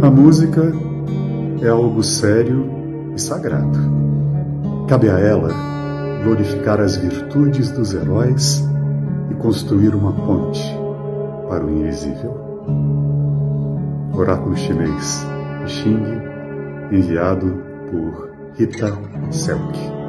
A música é algo sério e sagrado. Cabe a ela glorificar as virtudes dos heróis e construir uma ponte para o invisível. Oráculo chinês, I Ching, enviado por Rita Selk.